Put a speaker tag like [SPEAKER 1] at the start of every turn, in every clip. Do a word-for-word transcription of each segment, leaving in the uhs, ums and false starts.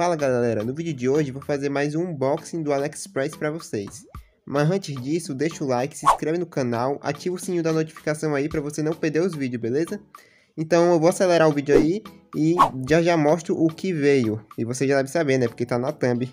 [SPEAKER 1] Fala galera, no vídeo de hoje vou fazer mais um unboxing do AliExpress para vocês. Mas antes disso, deixa o like, se inscreve no canal, ativa o sininho da notificação aí para você não perder os vídeos, beleza? Então eu vou acelerar o vídeo aí e já já mostro o que veio. E você já deve saber, né, porque tá na thumb.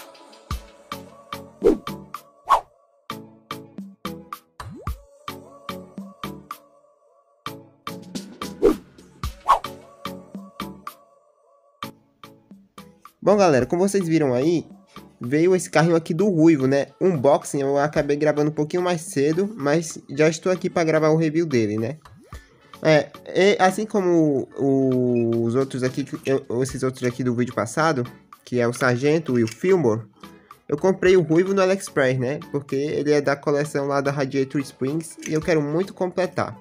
[SPEAKER 1] Bom galera, como vocês viram aí, veio esse carrinho aqui do Ruivo, né? Unboxing eu acabei gravando um pouquinho mais cedo, mas já estou aqui para gravar o review dele, né? É, e assim como o, os outros aqui, eu, esses outros aqui do vídeo passado, que é o Sargento e o Fillmore, eu comprei o Ruivo no AliExpress, né? Porque ele é da coleção lá da Radiator Springs e eu quero muito completar.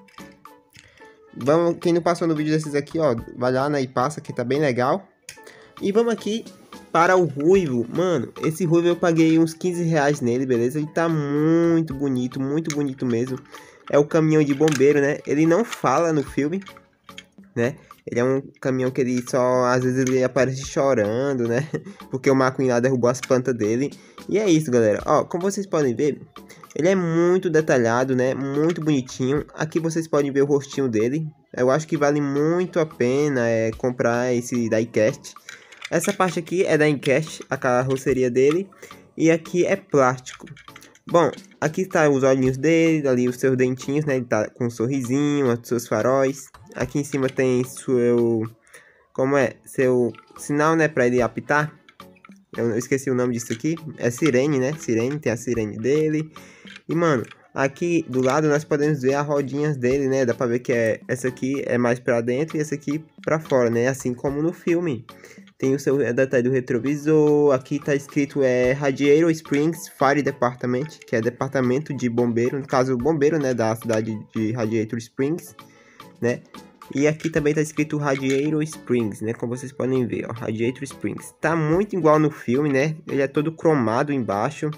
[SPEAKER 1] Vamos, quem não passou no vídeo desses aqui, ó, vai lá, né, e passa, que tá bem legal. E vamos aqui para o Ruivo. Mano, esse Ruivo eu paguei uns quinze reais nele, beleza? Ele tá muito bonito, muito bonito mesmo. É o caminhão de bombeiro, né? Ele não fala no filme, né? Ele é um caminhão que ele só, às vezes ele aparece chorando, né? Porque o McQueen lá derrubou as plantas dele. E é isso, galera. Ó, como vocês podem ver, ele é muito detalhado, né? Muito bonitinho. Aqui vocês podem ver o rostinho dele. Eu acho que vale muito a pena é, comprar esse diecast. Essa parte aqui é da Encast, a carroceria dele, e aqui é plástico. Bom, aqui tá os olhinhos dele, ali os seus dentinhos, né? Ele tá com um sorrisinho, os seus faróis. Aqui em cima tem seu, como é, seu sinal, né, para ele apitar. Eu esqueci o nome disso aqui, é sirene, né? Sirene, tem a sirene dele. E mano, aqui do lado nós podemos ver as rodinhas dele, né? Dá pra ver que é, essa aqui é mais pra dentro e essa aqui pra fora, né? Assim como no filme. Tem o seu detalhe do retrovisor. Aqui tá escrito é Radiator Springs Fire Department, que é departamento de bombeiro, no caso bombeiro, né, da cidade de Radiator Springs, né? E aqui também tá escrito Radiator Springs, né, como vocês podem ver, ó, Radiator Springs. Tá muito igual no filme, né? Ele é todo cromado embaixo.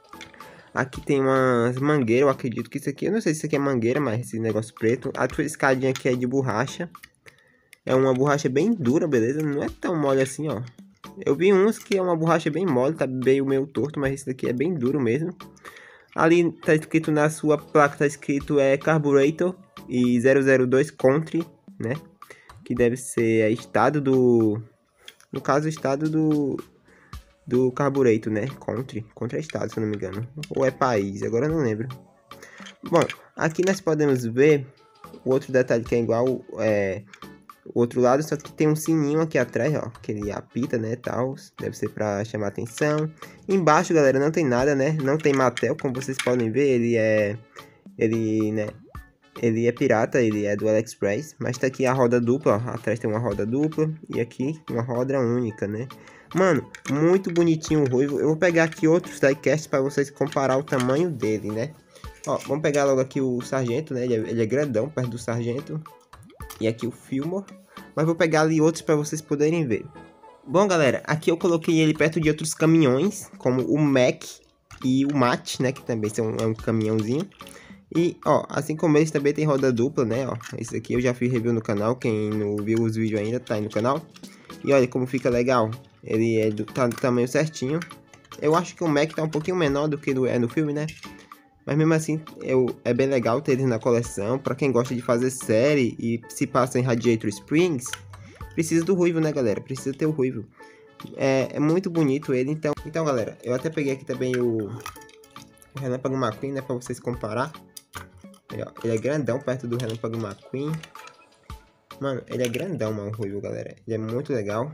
[SPEAKER 1] Aqui tem umas mangueiras, eu acredito que isso aqui, eu não sei se isso aqui é mangueira, mas esse negócio preto. A tua escadinha aqui é de borracha. É uma borracha bem dura, beleza? Não é tão mole assim, ó. Eu vi uns que é uma borracha bem mole, tá meio, meio torto, mas esse daqui é bem duro mesmo. Ali tá escrito na sua placa, tá escrito é Carburetor e zero zero dois Country, né? Que deve ser estado do... No caso, estado do... Do Carburetor, né? Country. Country é estado, se eu não me engano. Ou é país, agora eu não lembro. Bom, aqui nós podemos ver o outro detalhe que é igual... É... O outro lado, só que tem um sininho aqui atrás, ó, que ele apita, né, tal, deve ser pra chamar atenção. Embaixo, galera, não tem nada, né, não tem Mattel, como vocês podem ver, ele é, ele, né, ele é pirata, ele é do AliExpress, mas tá aqui a roda dupla, ó, atrás tem uma roda dupla, e aqui uma roda única, né. Mano, muito bonitinho o Ruivo. Eu vou pegar aqui outros diecasts pra vocês comparar o tamanho dele, né. Ó, vamos pegar logo aqui o Sargento, né, ele é, ele é grandão, perto do Sargento. E aqui o Fillmore, mas vou pegar ali outros para vocês poderem ver. Bom galera, aqui eu coloquei ele perto de outros caminhões, como o Mac e o Mat, né, que também são, é um caminhãozinho. E ó, assim como eles também tem roda dupla, né, ó, esse aqui eu já fiz review no canal, quem não viu os vídeos ainda tá aí no canal. E olha como fica legal, ele é do, tá do tamanho certinho. Eu acho que o Mac tá um pouquinho menor do que do, é no filme, né. Mas mesmo assim, eu, é bem legal ter eles na coleção. Pra quem gosta de fazer série e se passa em Radiator Springs, precisa do Ruivo, né, galera? Precisa ter o Ruivo. É, é muito bonito ele. Então, então, galera, eu até peguei aqui também o, o Relâmpago McQueen, né, pra vocês comparar. Ele, ó, ele é grandão perto do Relâmpago McQueen. Mano, ele é grandão, mano, o Ruivo, galera. Ele é muito legal,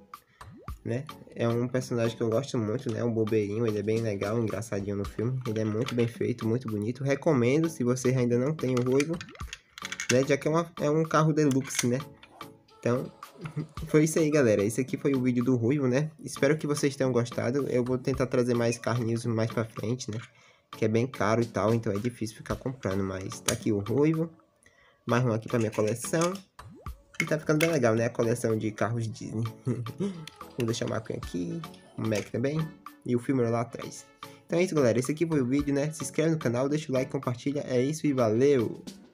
[SPEAKER 1] né? É um personagem que eu gosto muito, né? Um bobeirinho, ele é bem legal, engraçadinho no filme. Ele é muito bem feito, muito bonito. Recomendo se você ainda não tem o Ruivo, né? Já que é, uma, é um carro deluxe, né? Então, foi isso aí, galera. Esse aqui foi o vídeo do Ruivo, né? Espero que vocês tenham gostado. Eu vou tentar trazer mais carrinhos mais pra frente, né? Que é bem caro e tal, então é difícil ficar comprando. Mas tá aqui o Ruivo. Mais um aqui pra minha coleção. E tá ficando bem legal, né? A coleção de carros Disney. Vou deixar o McQueen aqui, o Mac também, e o Fillmore lá atrás. Então é isso, galera. Esse aqui foi o vídeo, né? Se inscreve no canal, deixa o like, compartilha. É isso e valeu!